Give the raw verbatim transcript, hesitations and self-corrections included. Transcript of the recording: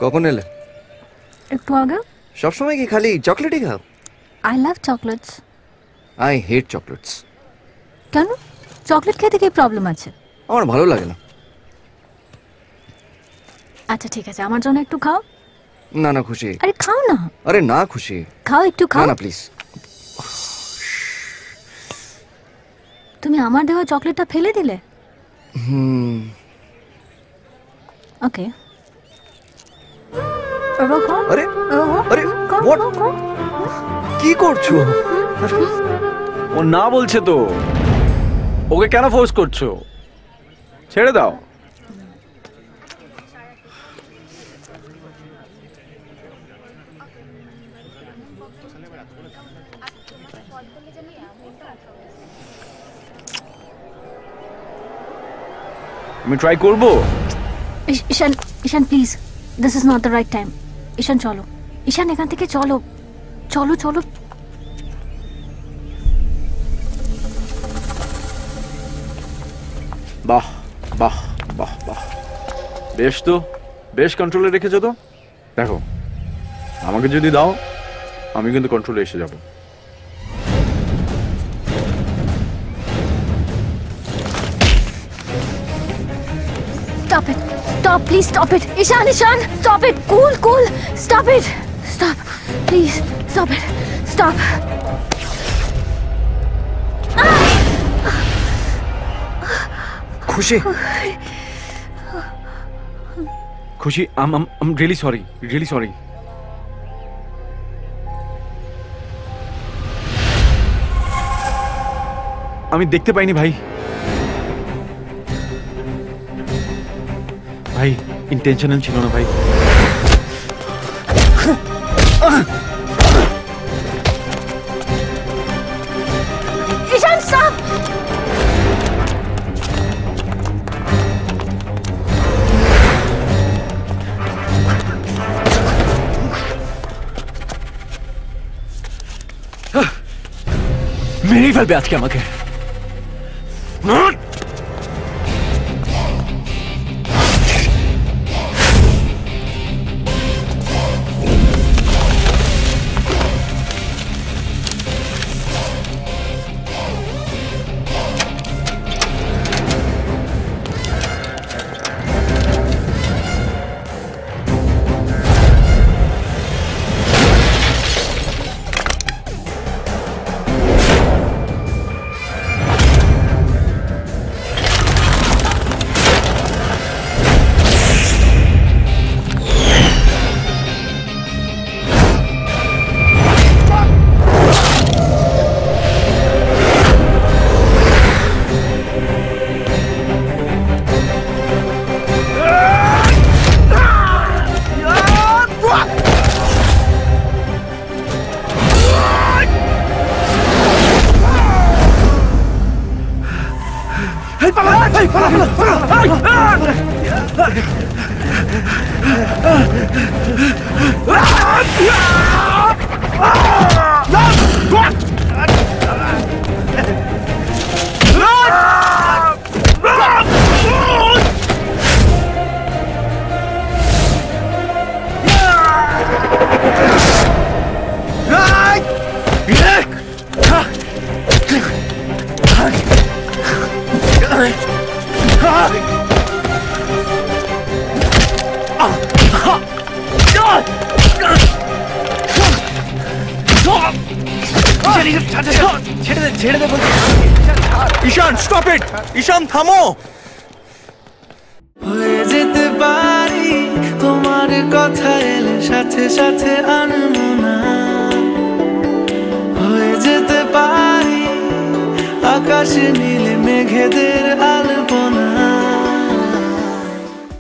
কখন এলে? একটু আগে। সব সময় কি খালি চকলেটই খাও? I love chocolates. I hate chocolates. কেন? চকলেট খেতে কি প্রবলেম আছে? আমার ভালো লাগে না। আচ্ছা ঠিক আছে, আমার জন্য একটু খাও। না না খুশি। আরে খাও না। আরে না খুশি। খাও একটু খাও। না না প্লিজ। তুমি আমার দেওয়া চকলেটটা ফেলে দিলে? হুম। ওকে। আরে আরে হোয়াট? কি করছো? ও না বলছে তো, ওকে কেন ফোর্স করছো? ছেড়ে দাও। আমি ট্রাই করবো। Ishan, Ishan please, this is not the right time. Ishan চলো, ঈশান এখান থেকে চলো, চলো চলো। বাহ বাহ বাহ বাহ, বেশ তো, বেশ কন্ট্রোলে রেখেছো তো। দেখো, আমাকে যদি দাও আমি কিন্তু কন্ট্রোলে এসে যাব। Stop it! Stop! Please stop it! Ishan, Ishan! Stop it! Cool, cool! Stop it! Stop! Please, stop it! Stop! খুশি, খুশি, I'm I'm I'm really sorry, really sorry. আমি দেখতে পাইনি ভাই। ভাই ইন্টেনশনাল ছিল না ভাই। Ishan, stop! মেরেই ফেলবে আজকে আমাকে। ঈশান স্টপ ইট, ঈশান থামো। হয়ে যেতে পারি তোমার কথা এলে সাথে সাথে আনমনা, হয়ে যেতে পারি আকাশে নীলে মেঘেদের